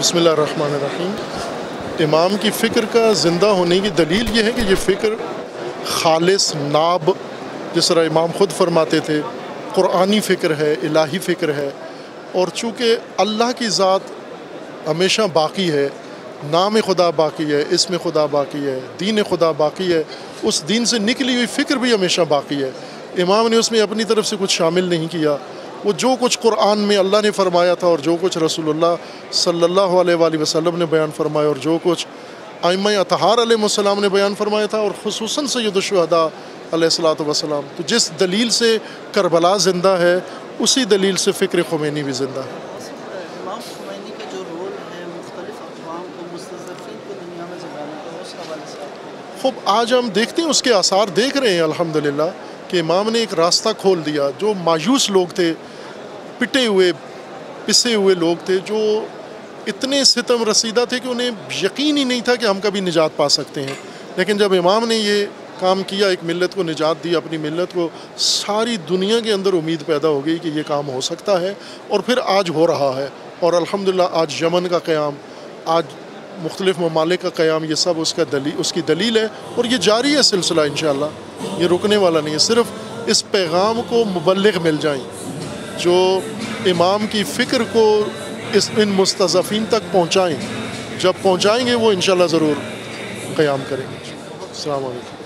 بسم اللہ الرحمن الرحیم۔ امام کی فکر کا زندہ ہونے کی دلیل یہ ہے کہ یہ فکر خالص ناب، جس طرح امام خود فرماتے تھے، قرآنی فکر ہے، الہی فکر ہے، اور چونکہ اللہ کی ذات ہمیشہ باقی ہے، نام خدا باقی ہے، اسم خدا باقی ہے، دین خدا باقی ہے، اس دین سے نکلی ہوئی فکر بھی ہمیشہ باقی ہے۔ امام نے اس میں اپنی طرف سے کچھ شامل نہیں کیا۔ وہ جو کچھ قرآن میں اللہ نے فرمایا تھا اور جو کچھ رسول اللہ صلی اللہ علیہ وآلہ وسلم نے بیان فرمایا اور جو کچھ ائمہ اطہار علیہ السلام نے بیان فرمایا تھا، اور خصوصاً سید الشہداء علیہ الصلوۃ والسلام، تو جس دلیل سے کربلا زندہ ہے اسی دلیل سے فکر خمینی بھی زندہ ہے۔ امام خمینی کا جو رول ہے مختلف اقوام کو، مستضعفین کو دنیا میں جگانے کا، اس حوالے سے خوب آج ہم دیکھتے ہیں، اس کے آثار دیکھ رہے ہیں الحمدللہ کہ امام نے ایک راستہ کھول دیا۔ جو مایوس لوگ تھے، پٹے ہوئے پسے ہوئے لوگ تھے، جو اتنے ستم رسیدہ تھے کہ انہیں یقین ہی نہیں تھا کہ ہم کبھی نجات پا سکتے ہیں، لیکن جب امام نے یہ کام کیا، ایک ملت کو نجات دی، اپنی ملت کو، ساری دنیا کے اندر امید پیدا ہو گئی کہ یہ کام ہو سکتا ہے، اور پھر آج ہو رہا ہے۔ اور الحمدللہ آج یمن کا قیام، آج مختلف ممالک کا قیام، یہ سب اس کی دلیل ہے، اور یہ جاری ہے سلسلہ انشاءاللہ، یہ رکنے والا نہیں ہے۔ صرف اس پیغام کو مبلغ مل جائیں جو امام کی فکر کو ان مستضعفین تک پہنچائیں، جب پہنچائیں گے وہ انشاءاللہ ضرور قیام کریں گے۔ السلام علیکم۔